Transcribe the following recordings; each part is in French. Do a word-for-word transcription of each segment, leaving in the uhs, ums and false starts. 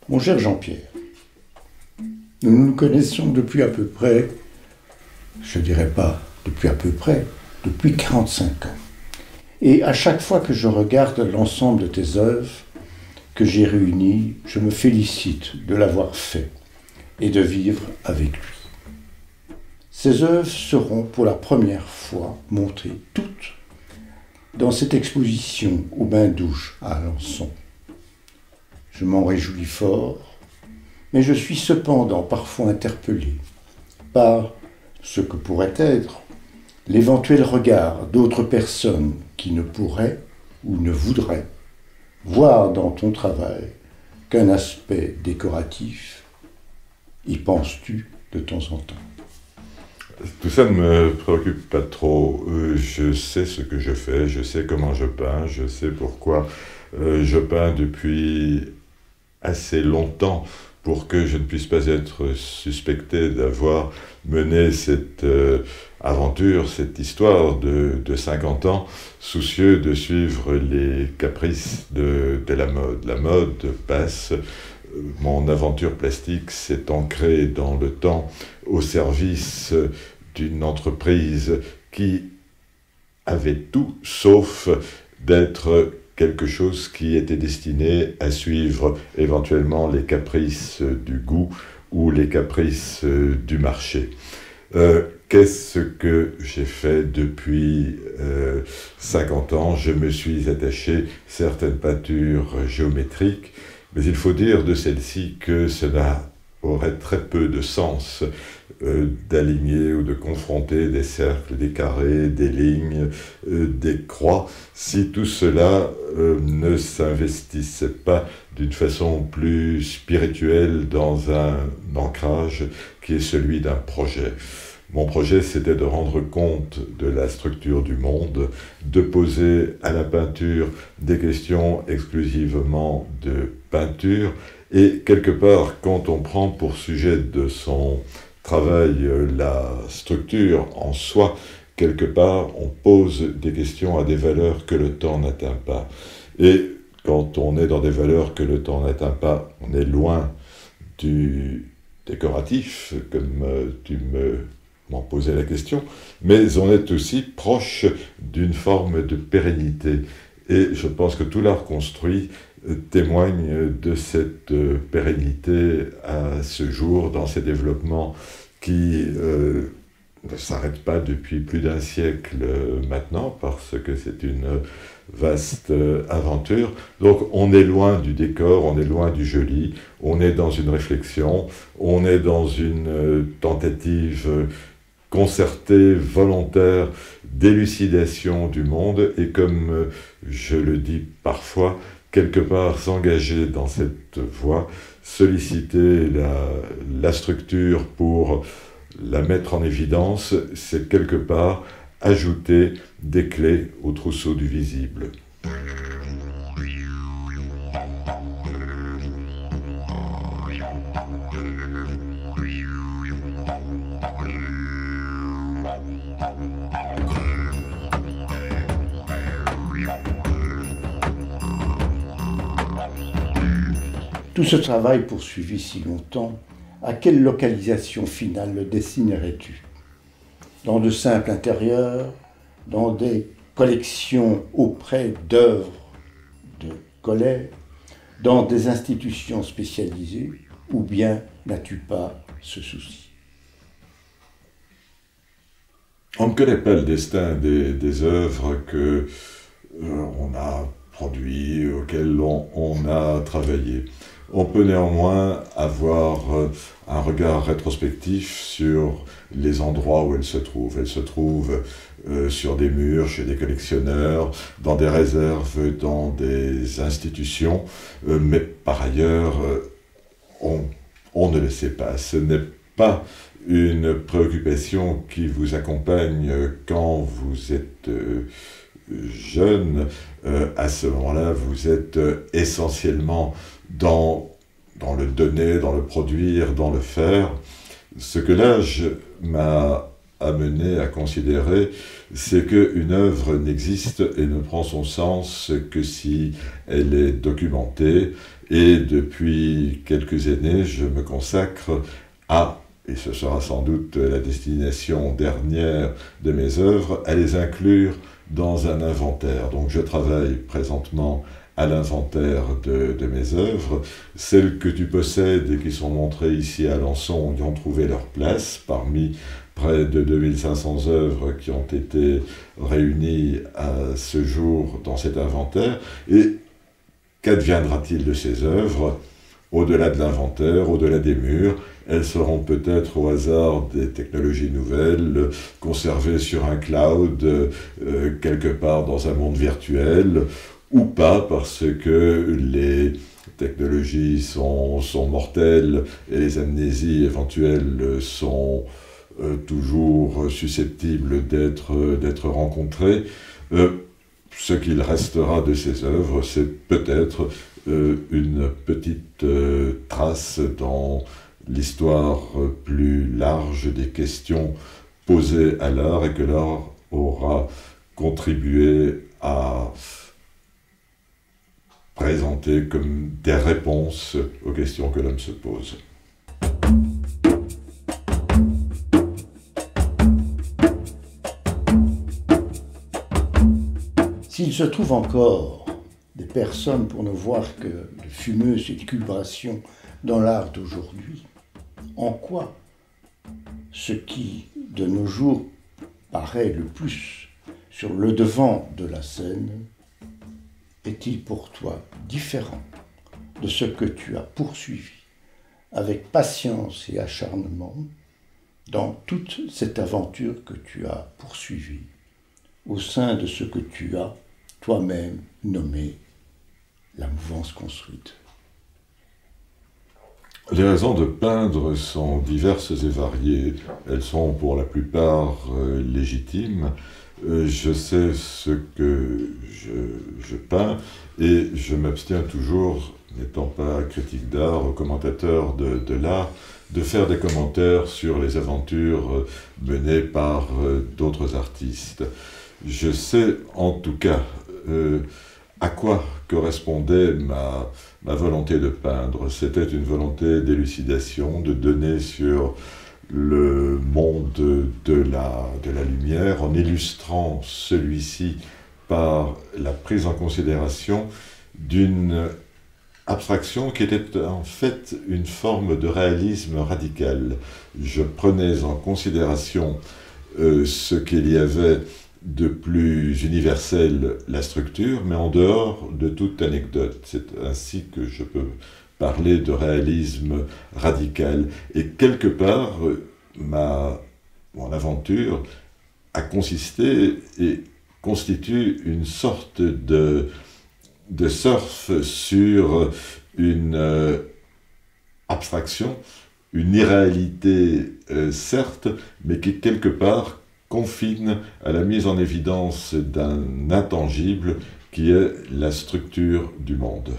Mon cher Jean-Pierre, nous nous connaissons depuis à peu près, je dirais pas depuis à peu près, depuis quarante-cinq ans. Et à chaque fois que je regarde l'ensemble de tes œuvres que j'ai réunies, je me félicite de l'avoir fait et de vivre avec lui. Ces œuvres seront pour la première fois montées toutes dans cette exposition au bain-douche à Alençon. Je m'en réjouis fort, mais je suis cependant parfois interpellé par ce que pourrait être l'éventuel regard d'autres personnes qui ne pourraient ou ne voudraient voir dans ton travail qu'un aspect décoratif. Y penses-tu de temps en temps? Tout ça ne me préoccupe pas trop. Euh, je sais ce que je fais, je sais comment je peins, je sais pourquoi euh, je peins depuis assez longtemps pour que je ne puisse pas être suspecté d'avoir mené cette euh, aventure, cette histoire de, de cinquante ans, soucieux de suivre les caprices de, de la mode. La mode passe, mon aventure plastique s'est ancrée dans le temps au service d'une entreprise qui avait tout sauf d'être quelque chose qui était destiné à suivre éventuellement les caprices du goût ou les caprices du marché. Euh, Qu'est-ce que j'ai fait depuis euh, cinquante ans? Je me suis attaché certaines peintures géométriques, mais il faut dire de celles-ci que cela aurait très peu de sens euh, d'aligner ou de confronter des cercles, des carrés, des lignes, euh, des croix, si tout cela euh, ne s'investissait pas d'une façon plus spirituelle dans un ancrage qui est celui d'un projet. Mon projet, c'était de rendre compte de la structure du monde, de poser à la peinture des questions exclusivement de peinture, et quelque part, quand on prend pour sujet de son travail la structure en soi, quelque part, on pose des questions à des valeurs que le temps n'atteint pas. Et quand on est dans des valeurs que le temps n'atteint pas, on est loin du décoratif, comme tu me m'en posais la question, mais on est aussi proche d'une forme de pérennité. Et je pense que tout l'art construit témoigne de cette pérennité à ce jour, dans ces développements qui euh, ne s'arrêtent pas depuis plus d'un siècle maintenant, parce que c'est une vaste aventure. Donc on est loin du décor, on est loin du joli, on est dans une réflexion, on est dans une tentative concertée, volontaire, d'élucidation du monde, et comme je le dis parfois, quelque part s'engager dans cette voie, solliciter la, la structure pour la mettre en évidence, c'est quelque part ajouter des clés au trousseau du visible. Tout ce travail poursuivi si longtemps, à quelle localisation finale le destinerais-tu? Dans de simples intérieurs, dans des collections auprès d'œuvres de collègues, dans des institutions spécialisées, ou bien n'as-tu pas ce souci? On ne connaît pas le destin des, des œuvres que euh, on a produites, auxquelles on, on a travaillé. On peut néanmoins avoir euh, un regard rétrospectif sur les endroits où elles se trouvent. Elles se trouvent euh, sur des murs, chez des collectionneurs, dans des réserves, dans des institutions, euh, mais par ailleurs, euh, on, on ne le sait pas. Ce n'est pas une préoccupation qui vous accompagne quand vous êtes euh, jeune. Euh, à ce moment-là, vous êtes euh, essentiellement dans, dans le donner, dans le produire, dans le faire. Ce que l'âge m'a amené à considérer, c'est qu'une œuvre n'existe et ne prend son sens que si elle est documentée. Et depuis quelques années, je me consacre à, et ce sera sans doute la destination dernière de mes œuvres, à les inclure dans un inventaire. Donc je travaille présentement à l'inventaire de, de mes œuvres. Celles que tu possèdes et qui sont montrées ici à Alençon y ont trouvé leur place parmi près de deux mille cinq cents œuvres qui ont été réunies à ce jour dans cet inventaire. Et qu'adviendra-t-il de ces œuvres? Au-delà de l'inventaire, au-delà des murs, elles seront peut-être au hasard des technologies nouvelles, conservées sur un cloud, euh, quelque part dans un monde virtuel, ou pas, parce que les technologies sont, sont mortelles et les amnésies éventuelles sont euh, toujours susceptibles d'être, d'être rencontrées. Euh, ce qu'il restera de ces œuvres, c'est peut-être euh, une petite euh, trace dans l'histoire plus large des questions posées à l'art et que l'art aura contribué à présenter comme des réponses aux questions que l'homme se pose. S'il se trouve encore des personnes pour ne voir que de fumeuses élucubrations dans l'art d'aujourd'hui, en quoi ce qui, de nos jours, paraît le plus sur le devant de la scène est-il pour toi différent de ce que tu as poursuivi avec patience et acharnement dans toute cette aventure que tu as poursuivie au sein de ce que tu as toi-même nommé la mouvance construite? Les raisons de peindre sont diverses et variées. Elles sont pour la plupart euh, légitimes. Euh, je sais ce que je, je peins et je m'abstiens toujours, n'étant pas critique d'art ou commentateur de, de l'art, de faire des commentaires sur les aventures menées par euh, d'autres artistes. Je sais en tout cas euh, à quoi correspondait ma, ma volonté de peindre. C'était une volonté d'élucidation, de donner sur le monde de la, de la lumière, en illustrant celui-ci par la prise en considération d'une abstraction qui était en fait une forme de réalisme radical. Je prenais en considération euh, ce qu'il y avait de plus universel, la structure, mais en dehors de toute anecdote. C'est ainsi que je peux parler de réalisme radical. Et quelque part, ma, mon aventure a consisté et constitue une sorte de, de surf sur une euh, abstraction, une irréalité euh, certes, mais qui quelque part confine à la mise en évidence d'un intangible qui est la structure du monde.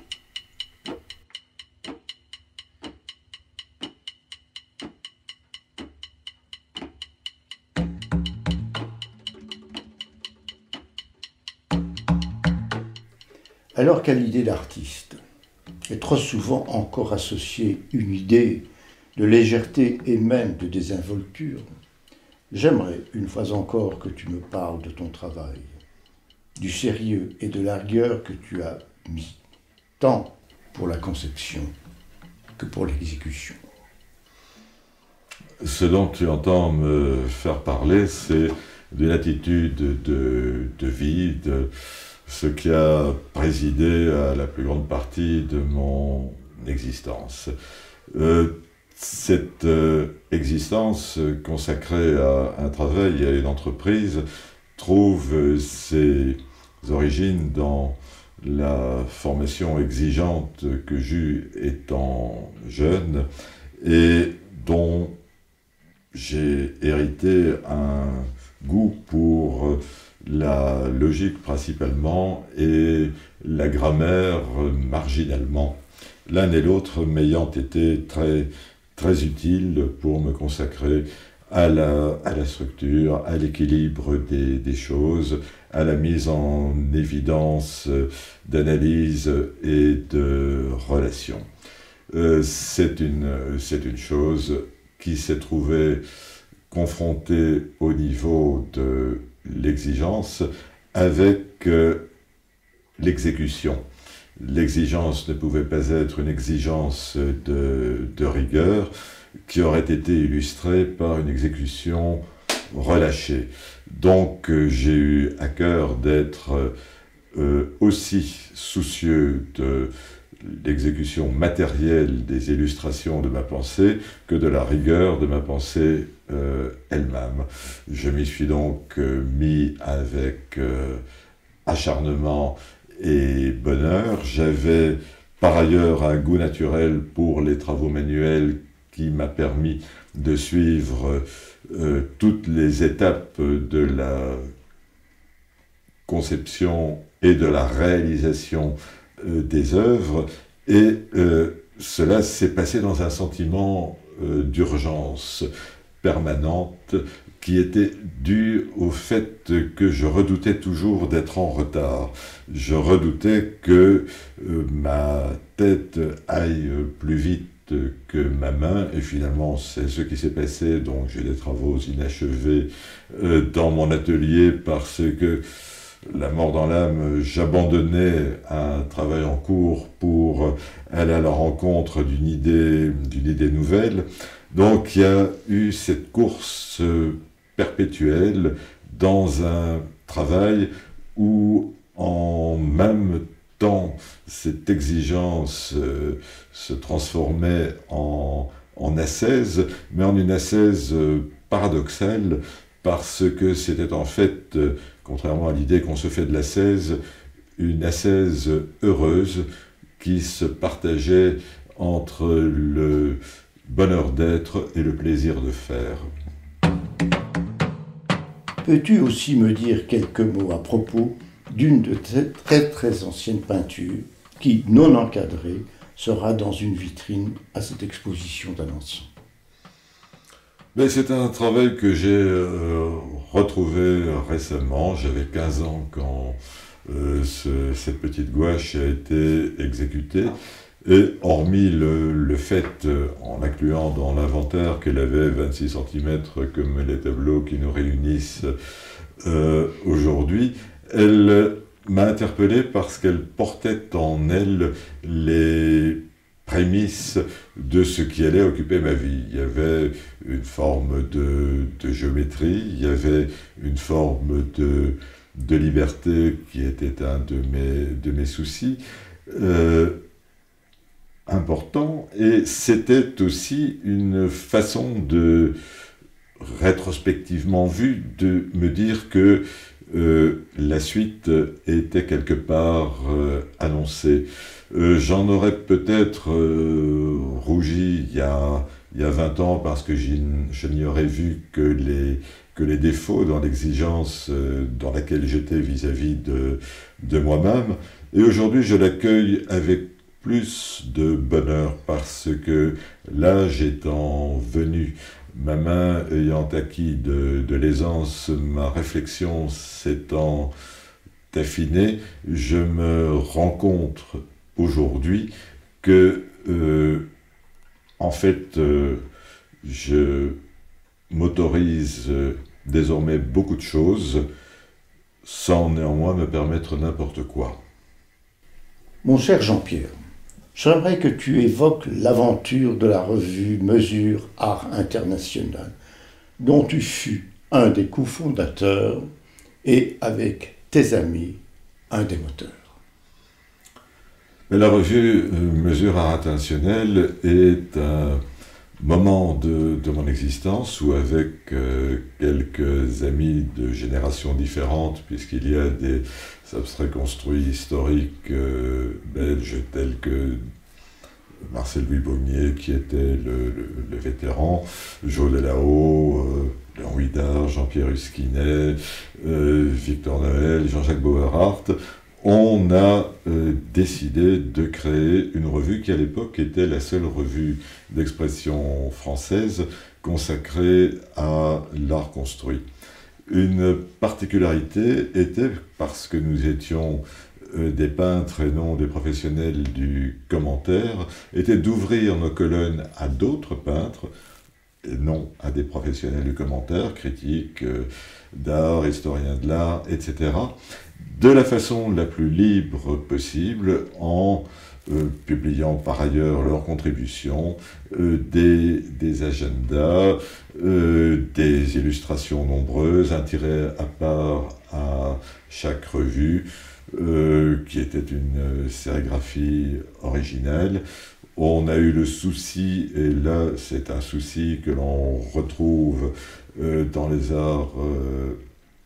Alors qu'à l'idée d'artiste est trop souvent encore associée une idée de légèreté et même de désinvolture, j'aimerais une fois encore que tu me parles de ton travail, du sérieux et de la rigueur que tu as mis, tant pour la conception que pour l'exécution. Ce dont tu entends me faire parler, c'est d'une attitude de, de vie, de ce qui a présidé à la plus grande partie de mon existence. Euh, cette euh, existence consacrée à un travail et à une entreprise trouve ses origines dans la formation exigeante que j'eus étant jeune et dont j'ai hérité un goût pour la logique principalement et la grammaire marginalement, l'un et l'autre m'ayant été très, très utiles pour me consacrer à la, à la structure, à l'équilibre des, des choses, à la mise en évidence d'analyse et de relations. Euh, c'est une, c'est une chose qui s'est trouvée confrontée au niveau de l'exigence avec euh, l'exécution. L'exigence ne pouvait pas être une exigence de, de rigueur qui aurait été illustrée par une exécution relâchée. Donc euh, j'ai eu à cœur d'être euh, aussi soucieux de l'exécution matérielle des illustrations de ma pensée que de la rigueur de ma pensée euh, elle-même. Je m'y suis donc euh, mis avec euh, acharnement et bonheur. J'avais par ailleurs un goût naturel pour les travaux manuels qui m'a permis de suivre euh, toutes les étapes de la conception et de la réalisation euh, des œuvres, et euh, cela s'est passé dans un sentiment euh, d'urgence permanente qui était dû au fait que je redoutais toujours d'être en retard. Je redoutais que euh, ma tête aille plus vite que ma main, et finalement c'est ce qui s'est passé. Donc j'ai des travaux inachevés euh, dans mon atelier parce que la mort dans l'âme, j'abandonnais un travail en cours pour aller à la rencontre d'une idée, d'une idée nouvelle. Donc il y a eu cette course perpétuelle dans un travail où en même temps cette exigence euh, se transformait en, en ascèse, mais en une ascèse euh, paradoxale, parce que c'était en fait, euh, contrairement à l'idée qu'on se fait de l'ascèse, une ascèse heureuse qui se partageait entre le bonheur d'être et le plaisir de faire. Peux-tu aussi me dire quelques mots à propos d'une de tes très très anciennes peintures qui, non encadrée, sera dans une vitrine à cette exposition d'Alençon? Mais c'est un travail que j'ai euh, retrouvé récemment. J'avais quinze ans quand euh, ce, cette petite gouache a été exécutée. Et hormis le, le fait, en incluant dans l'inventaire qu'elle avait vingt-six centimètres comme les tableaux qui nous réunissent euh, aujourd'hui, elle m'a interpellé parce qu'elle portait en elle les prémices de ce qui allait occuper ma vie. Il y avait une forme de, de géométrie, il y avait une forme de, de liberté qui était un de mes, de mes soucis euh, importants, et c'était aussi une façon de, rétrospectivement vue, de me dire que euh, la suite était quelque part euh, annoncée. Euh, j'en aurais peut-être euh, rougi il y, a, il y a vingt ans parce que je n'y aurais vu que les, que les défauts dans l'exigence euh, dans laquelle j'étais vis-à-vis de, de moi-même. Et aujourd'hui, je l'accueille avec plus de bonheur parce que l'âge étant venu, ma main ayant acquis de, de l'aisance, ma réflexion s'étant affinée, je me rencontre aujourd'hui que, euh, en fait, euh, je m'autorise euh, désormais beaucoup de choses, sans néanmoins me permettre n'importe quoi. Mon cher Jean-Pierre, j'aimerais que tu évoques l'aventure de la revue Mesure Art International, dont tu fus un des cofondateurs et, avec tes amis, un des moteurs. Mais la revue Mesure Art International est un moment de, de mon existence où, avec euh, quelques amis de générations différentes, puisqu'il y a des abstraits construits historiques euh, belges tels que Marcel-Louis Beaumier, qui était le, le, le vétéran, Jo Delahaut, euh, Léon Huidard, Jean-Pierre Huskinet, euh, Victor Noël, Jean-Jacques Bauerhardt, on a euh, décidé de créer une revue qui à l'époque était la seule revue d'expression française consacrée à l'art construit. Une particularité était, parce que nous étions euh, des peintres et non des professionnels du commentaire, était d'ouvrir nos colonnes à d'autres peintres, et non à des professionnels du commentaire, critiques euh, d'art, historiens de l'art, et cetera, de la façon la plus libre possible, en euh, publiant par ailleurs leurs contributions, euh, des, des agendas, euh, des illustrations nombreuses, un tiret à part à chaque revue, euh, qui était une sérigraphie originale. On a eu le souci, et là c'est un souci que l'on retrouve euh, dans les arts euh,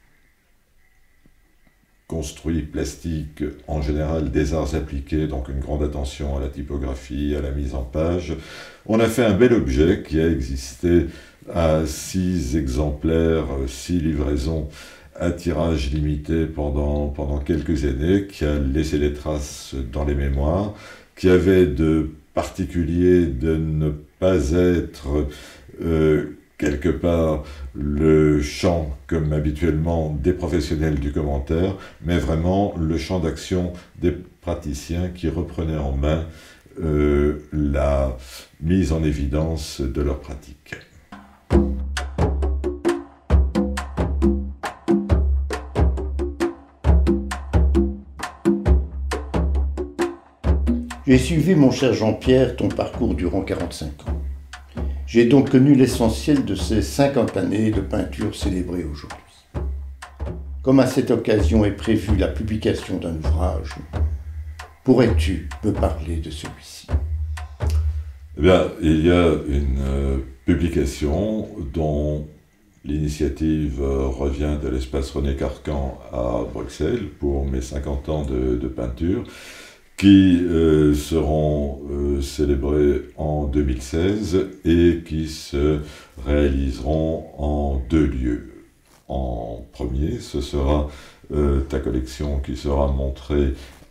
construits, plastiques, en général des arts appliqués, donc une grande attention à la typographie, à la mise en page. On a fait un bel objet qui a existé à six exemplaires, six livraisons à tirage limité pendant, pendant quelques années, qui a laissé des traces dans les mémoires, qui avait de particulier de ne pas être euh, quelque part le champ, comme habituellement, des professionnels du commentaire, mais vraiment le champ d'action des praticiens qui reprenaient en main euh, la mise en évidence de leur pratique. J'ai suivi, mon cher Jean-Pierre, ton parcours durant quarante-cinq ans. J'ai donc connu l'essentiel de ces cinquante années de peinture célébrées aujourd'hui. Comme à cette occasion est prévue la publication d'un ouvrage, pourrais-tu me parler de celui-ci? Eh bien, il y a une euh, publication dont l'initiative euh, revient de l'espace René Carcan à Bruxelles pour mes cinquante ans de, de peinture, qui euh, seront euh, célébrés en deux mille seize et qui se réaliseront en deux lieux. En premier, ce sera euh, ta collection qui sera montrée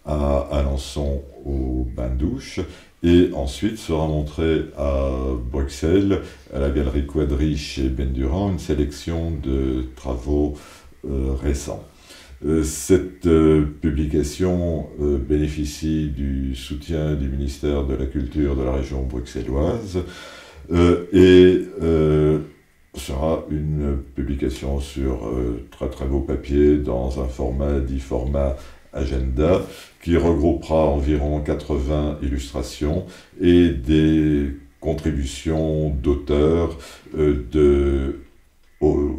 à Alençon au bain-douche, et ensuite sera montrée à Bruxelles, à la Galerie Quadri chez Bendurant, une sélection de travaux euh, récents. Euh, cette euh, publication euh, bénéficie du soutien du ministère de la Culture de la région bruxelloise euh, et euh, sera une publication sur euh, très très beau papier dans un format dit format agenda qui regroupera environ quatre-vingts illustrations et des contributions d'auteurs euh, de haut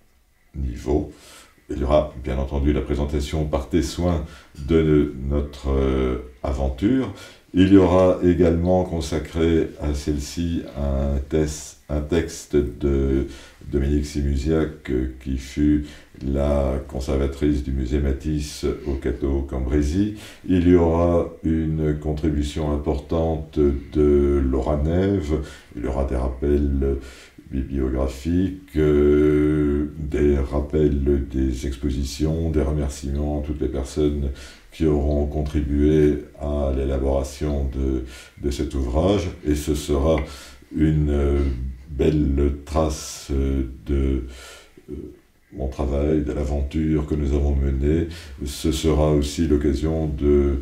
niveau. Il y aura bien entendu la présentation par tes soins de notre euh, aventure. Il y aura également consacré à celle-ci un, un texte de Dominique Simusiac, euh, qui fut la conservatrice du musée Matisse au Cateau-Cambrésis. Il y aura une contribution importante de Laura Neve. Il y aura des rappels bibliographiques, euh, des rappels des expositions, des remerciements à toutes les personnes qui auront contribué à l'élaboration de, de cet ouvrage, et ce sera une euh, belle trace euh, de euh, mon travail, de l'aventure que nous avons menée. Ce sera aussi l'occasion de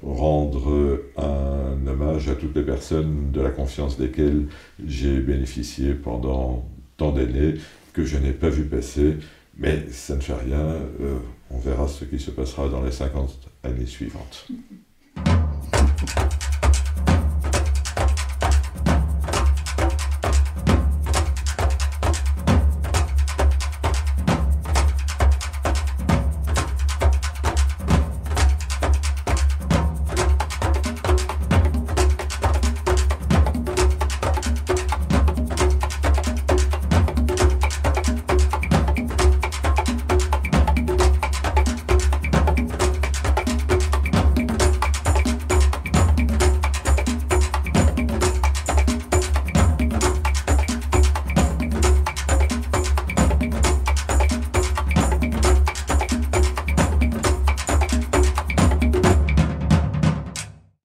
rendre un hommage à toutes les personnes de la confiance desquelles j'ai bénéficié pendant tant d'années, que je n'ai pas vu passer, mais ça ne fait rien, euh, on verra ce qui se passera dans les cinquante années suivantes.